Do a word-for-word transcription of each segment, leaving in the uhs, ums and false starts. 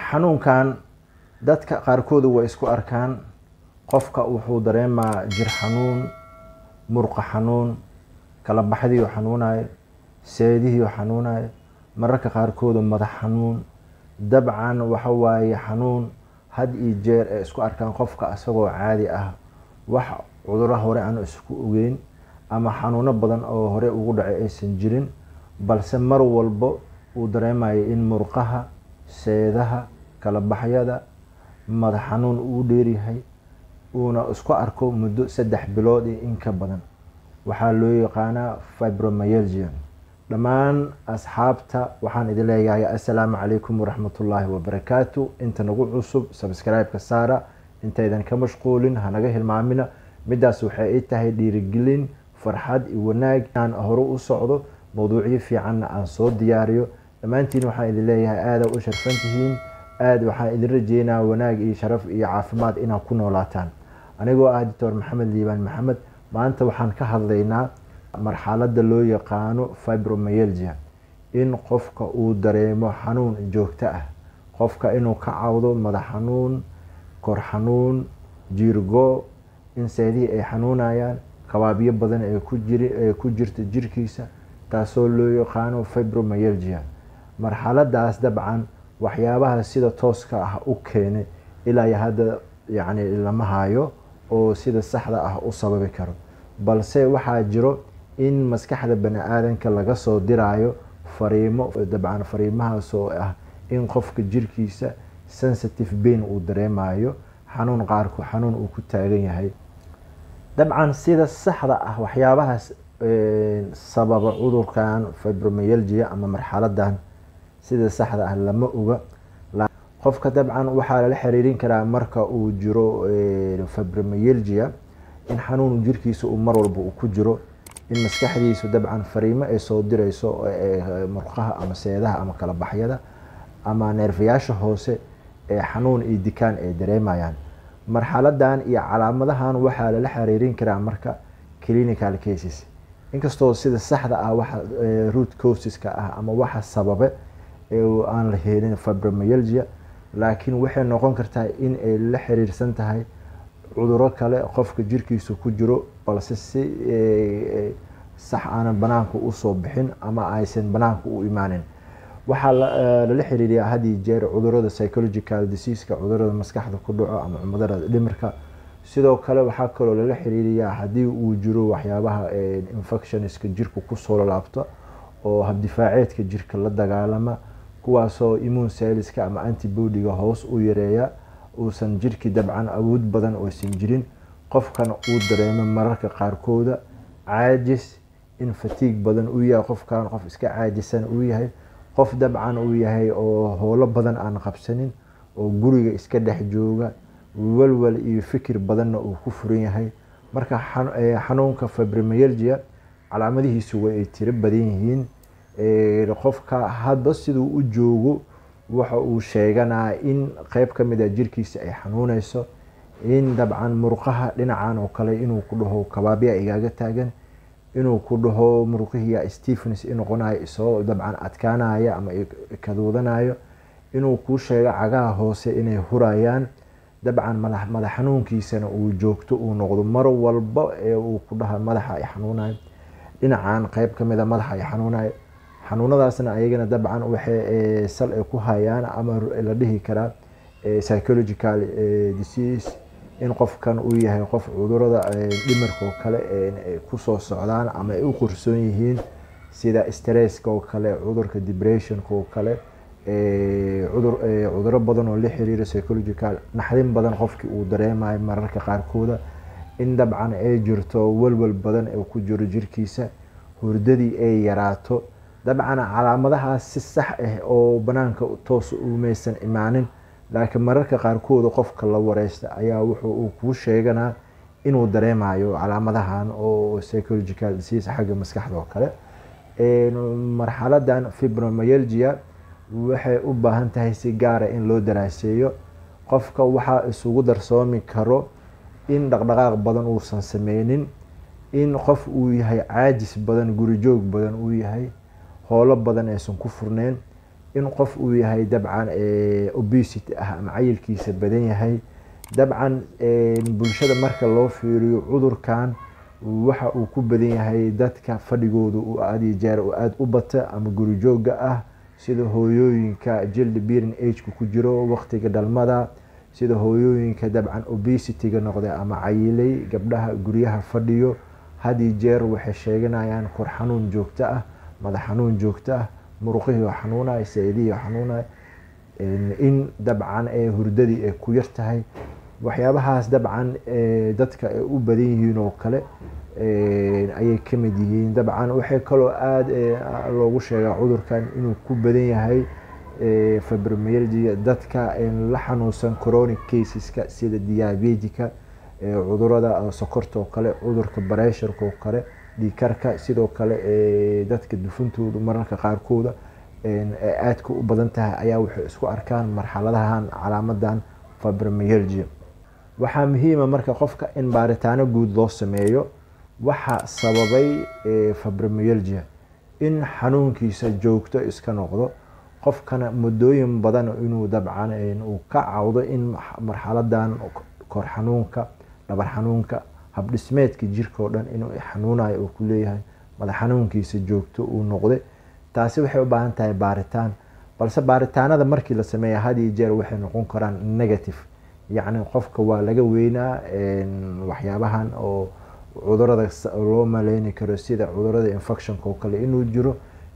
xanuunkan dadka qaarkood way isku arkaan qofka wuxuu dareemaa jir xanuun murqa xanuun kala baxdii xanuunayo seedihii xanuunayo mararka qaarkood madax xanuun dabcan waxa waaye xanuun had iyo jeer ee isku arkaan qofka asagoo caadi ah wax cudurro hore aan isku ogeyn ama xanuuno badan oo hore ugu dhacay aysan jirin balse mar walba uu dareemayo in murqaha seedaha kala baxyada madax xanuun uu dheeryahay uuna isku arko muddo saddex bilood iyo in ka badan waxaa loo yaqaanaa fibromyalgia. dhammaan asxaabta waxaan idin leeyahay assalaamu calaykum waraxmatullaahi wabarakaatu. inta nagu cusub subscribe-ka saara, intaydan ka mashquulin hanaga hilmaamina. midaas waxay ay tahay dhiirigelin farxad iyo wanaag aan hore u socdo mowduucyo fiicanna aan soo diyaariyo. dhammaantiin waxaan idin leeyahay aada u sharfan tihiin, aada waxaan idin rajeynaa wanaag iyo sharaf iyo caafimaad inaad ku noolaataan. anigoo ah doctor maxamed liibaan maxamed. maanta waxaan ka hadlaynaa marxaladda loo yaqaano fibromyalgia, in qofka uu dareemo xanuun joogto ah, qofka inuu ka cawdo madax xanuun, kor xanuun, jiirgo, in seedihii ay xanuunayaan, kabaabyo badan ee ku jiri ee ku jirta jirkiisa, taasoo loo yaqaano fibromyalgia. marxaladaas dabcan waxyaabaha sida tooska ah u keenay ilaa hadda yacni lama hayo oo sida saxda ah u sababi karo, balse waxaa jiro in maskaxda bani aadanka laga soo diraayo fariimo, dabcan fariimahaas oo ah in qofka jirkiisa sensitive pain uu dareemayo, xanuun qaarku xanuun uu ku taagan yahay. dabcan sida saxda ah waxyaabahaas sababa cudurkan fibromyalgia ama marxaladan sida saxda ah lama oga. qofka dabcan waxaa lala xiriirin karaa marka uu jiro fibromyalgia in xanuun jirkiisa uu mar walba uu ku jiro, in maskaxdiisu dabcan fariimo ay soo dirayso murqaha ama seedaha ama kala baxyada ama neerfayaasha hoose ee xanuun iyo dikaan ay dareemayaan. marxaladan iyo calaamadahan waxaa lala xiriirin karaa marka clinical cases, inkastoo sida saxda ah waxa root causeska ah ama waxa sababe ee aan la helin fibromyalgia, laakiin waxay noqon kartaa in ay la xiriirsan tahay cudurro kale qofka jirkiisa ku jiro balse si sax aanan banaanka u soo bixin ama aysan banaanka u imaanin. waxaa lala xiriiriyaa had iyo jeer cudurrada psychological diseaseka, cudurrada maskaxda ku dhaco ama cudurrada dhimirka. sidoo kale waxaa kaloo lala xiriiriyaa haddii uu jiro waxyaabaha infectionska jirka kusoo laabto oo habdifaaceedka jirka la dagaalama, kuwaasoo immune cellska ama antibody-ga hoos u yareeya, uusan jirki dabcan awood badan oosan jirin, qofkan uu dareemo mararka qaarkooda caajis, in fatiig badan uu yahay, qofkan qof iska caajisan uu yahay, qof dabcan uu yahay oo howlo badan aan qabsanin oo guriga iska dhex jooga, walwal iyo fikir badanna uu ku furan yahay. marka xanuunka fibromyalgia calaamadihiisu way tiro badan yihiin. qofka hadba siduu u joogo waxa uu sheeganaa in qayb ka mid ah jirkiisa ay xanuunayso, in dabcan murqaha dhinacan oo kale inuu ku dhaho kabaabya igaaga taagan, inuu ku dhaho murqihiya stiffness in noqonayo isoo dabcan adkaanaya ama kaduudanayo, inuu ku sheego cagaha hoose inay hurayaan, dabcan madax xanuunkiisana uu joogto uu noqdo mar walba ee uu ku dhaha madaxa ay xanuunayo, dhinacan qayb ka mid ah madaxa ay xanuunayo. xanuunadaasna ayagana dabcan waxay sal ay ku hayaan ama la dhihi karaa psychological disease, in qofkan uu yahay qof cudurrada dhimirka oo kale ay ku soo socdaan ama ay u qorsoon yihiin, sida stresska oo kale, cudurka depressionka oo kale, cudur cudurro badan oo la xiriira psychological naxdin badan qofkii uu dareemayo mararka qaarkooda, in dabcan ay jirto walwal badan oo ku jiro jirkiisa, hurdadii ay yaraato. dabcan calaamadahaas si sax ah oo banaanka toos u maysan imaanin, laakiin mararka qaarkood qofka la wareysta ayaa wuxuu uu ku sheeganaa inuu dareemayo calaamadahan oo psychological disease xagga maskaxda oo kale. marxaladan fibromyalgia waxay u baahan tahay si gaar ah in loo daraaseeyo. qofka waxaa isugu darsoomi karo in dhaqdhaqaaq badan uusan sameynin, in qof uu yahay caajis badan, guri joog badan uu yahay, howlo badan aysan ku furneen, in qof uu yahay dabcan obesity ah ama cayilkiisa badan yahay. dabcan bulshada marka loo fiiriyo cudurkan waxa uu ku badan yahay dadka fadhigooda uu aad iyo jeer oo aad u bata ama guri jooga ah, sida hooyooyinka jildi bearing age ku jiro waqtiga dhalmada, sida hooyooyinka dabcan obesity-ga noqday ama cayilay, gabdhaha guryaha fadhiyo had iyo jeer waxay sheeganayaan kor xanuun joogto ah, madax xanuun joogto ah, muruqihii oo xanuunaya, seedihii oo xanuunaya, in dabcan ee hurdadii ay ku yar tahay. waxyaabahaas dabcan dadka ay u badan yihiin oo kale ayay ka mid yihiin. dabcan waxay kaloo aad loogu sheegaa cudurkan inuu ku badan yahay fibromyalgia, dadka la xanuunsan chronic caseska sida diabetika, cudurada sokorta oo kale, cudurka bareesharka oo kale, dhiikarka, sidoo kale dadka dufuntooda mararka qaarkooda aadka u badan tahay ayaa waxay isku arkaan marxaladahan calaamadan fibromyalgia. waxaa muhiima marka qofka in baaritaano guud loo sameeyo waxa sababay fibromyalgia, in xanuunkiisa joogto iska noqdo, qofkana muddooyin badan inuu dabcan uu ka cawdo in marxaladan kor xanuunka, dhabar xanuunka, habdhismeedka jirka oo dhan inuu xanuunayo uu ku leeyahay, madax xanuunkiisa joogto uu noqday. taasi waxay u baahan tahay baaritaan, balse baaritaanada markii la sameeya had iyo jeer waxay noqon karaan negative, yacni qofka waa laga weynaa waxyaabahan oo cudurada loo maleyni karo sida cudurada infectionka oo kale inuu jiro.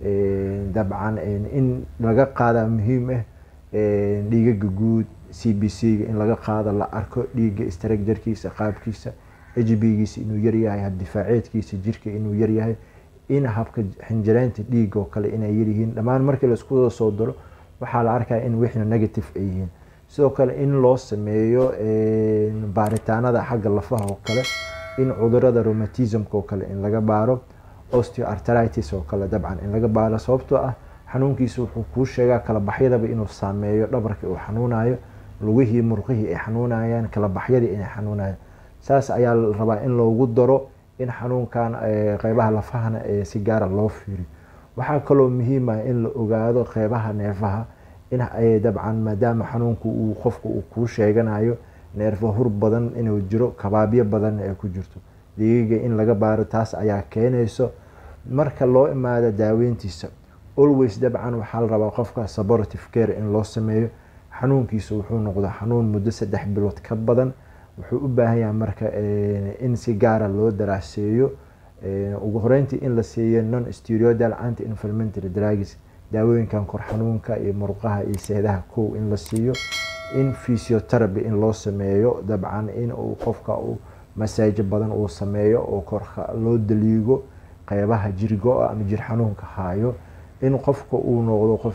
dabcan in laga qaada muhiim ah dhiigaga guud, c b c-ga in laga qaado, la arko dhiiga structure-kiisa, qaabkiisa, h b-giisa inuu yaryahay, habdifaaceedkiisa jirka inuu yaryahay, in habka xinjireynta dhiiga oo kale inay yaryihiin. dhammaan markii laisku soo daro waxaa la arkaya in wixna negative ay yihiin. sidoo kale in loo sameeyo baaritaanada xagga lafaha oo kale, in cudurada rheumatismka oo kale in laga baaro, osteoarthritis oo kale dabcan in laga baaro, sababtoo ah xanuunkiisa wuxuu kuu sheegaa kala baxyadaba inuu saameeyo, dhabarka uu xanuunayo, lugihii murqihii ay xanuunayaan, kala baxyadii inay xanuunayaan. saas ayaa la rabaa in loogu daro in xanuunkan qeybaha lafahana si gaara loo fiiriyo. waxaa kaloo muhiim ah in la ogaado qeybaha neerfaha, in dabcan maadaama xanuunku uu qofku uu kuu sheeganayo neerfa hur badan inuu jiro, kabaabyo badan ay ku jirto, dhiiga in laga baaro. taas ayaa keenayso marka loo imaado daaweyntiisa always dabcan waxaa la rabaa qofka supportive care in loo sameeyo. xanuunkiisa wuxuu noqdaa xanuun muddo saddex bilood ka badan, wuxuu u baahan yahay marka in si gaara loo daraaseeyo. ugu horeyntii in la siiyo non steroidal anti inflammatory drugs, daawooyinkan kor xanuunka iyo muruqaha iyo seedaha kow in la siiyo, in physiotherapy in loo sameeyo, dabcan in uu qofka uu masaajo badan uu sameeyo oo korka loo daliigo qeybaha jirgo ama jir xanuunka hayo, in qofka uu noqdo qof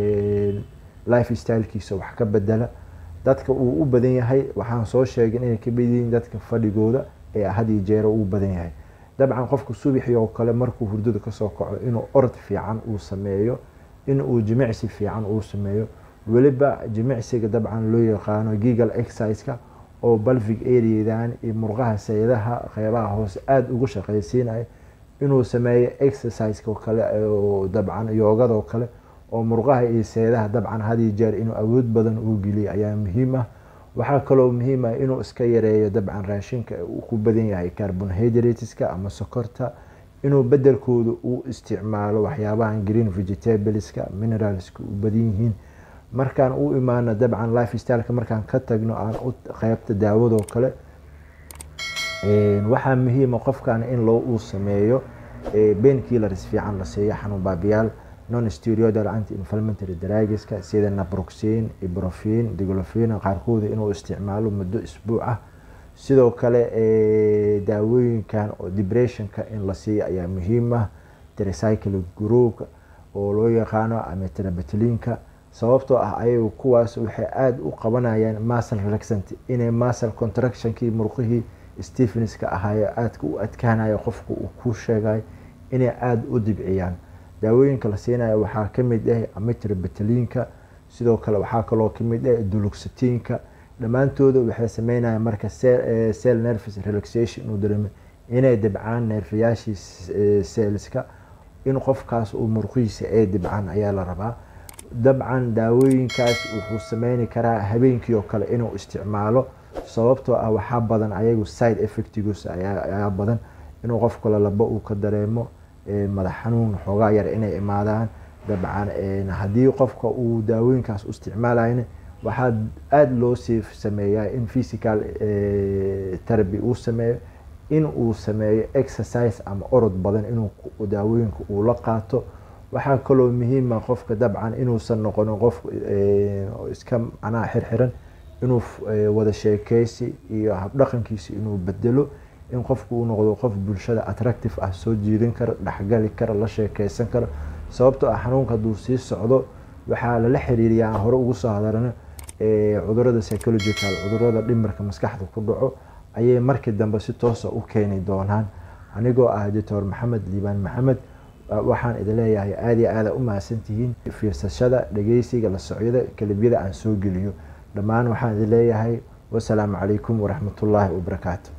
life style-kiisa wax ka bedela. dadka uu u badan yahay waxaan soo sheegay inay ka badan dadka fadhigooda ee had iyo jeer uu badan yahay. dabcan qofka subaxii oo kale markuu hurdada ka soo kaco inuu orod fiican uu sameeyo, in uu jimicsi fiican uu sameeyo, weliba jimicsiga dabcan loo yaqaano Kegel exercise-ka oo pelvic area-dan iyo murqaha seedaha qeybaha hoose aad ugu shaqaysiinaya, inuu sameeyo exercise-ka oo kale oo dabcan yoogada oo kale oo murqaha iyo seedaha dabcan had iyo jeer inuu awood badan uu geliyo ayaa muhiim ah. waxaa kaloo muhiim ah inuu iska yareeyo dabcan raashinka uu ku badan yahay carbohydrateska ama sokorta, inuu bedelkooda uu isticmaalo waxyaabahan green vegetables-ka, mineralska u badan yihiin. markaan u imaano dabcan life style-ka markaan ka tagno aan u qeybta daawada oo kale, waxaa muhiim ah qofkan in loo uu sameeyo pain killers fiican la siiyo, xanuun baabiyaal, non steroidal anti inflammatory drugs-ka sida naproxen, ibuprofen, digoxin qaarkood inuu isticmaalo muddo isbuuc ah. sidoo kale daawooyinkan oo depression-ka in la siiyo ayaa muhiim ah, tricyclic group oo loo yaqaano amitriptyline-ka, sababtoo ah ayagu kuwaas waxay aad u qabanayaan muscle relaxant, inay muscle contraction-kii murqihii stiffness-ka ahayo aadka u adkaanayo qofku uu ku sheegay inay aad u dibciyaan. daawooyinka la siinayo waxaa ka mid ah amitriptyline-ka, sidoo kale waxaa kaloo ka mid ah duloxetine-ka. dhammaantooda waxay sameynayaan marka cell nervous relaxation uu dareemo inay dibcaan neerfayaashii cells-ka, in qofkaas uu murqihiisa ay dibcaan ayaa la rabaa. dabcan daawooyinkaas wuxuu sameyn karaa habeenkii oo kale inuu isticmaalo sababtoo ah waxaa badan ayagu side effects ayaa badan inuu qof kale laba uu ka dareemo madax xanuun xoogaa yar inay imaadaan dabcan haddii qofka uu daawooyinkaas u isticmaalayna waxaa aada loo sii sameeyaa in physical therapy uu sameeyo in uu sameeyo exercise ama orod badan inuu daawooyinka uu la qaato waxaa kaloo muhiim ah qofka dabcan inuusan noqonin qof iska macnaha xirxiran inuu wada sheekeysi iyo habdhaqankiisa inuu bedelo in qofku uu noqdo qof bulshada attractive ah soo jiidan kara dhaxgali kara la sheekeysan kara sababtoo ah xanuunka hadduu sii socdo waxaa lala xiriiriyaa hore ugu soo hadarana cudurada psychological cudurada dhimirka maskaxda ku dhaco ayay markii dambe si toos ah u keeni doonaan anigoo ah doctor maxamed liibaan maxamed waxaan idin leeyahay aad iyo aad u mahadsantihiin fiirsashada dhageysiga la socoda kalibyada aan soo geliyo dhammaan waxaan idin leeyahay wassalaamu calaykum waraxmatullaahi wabarakaatu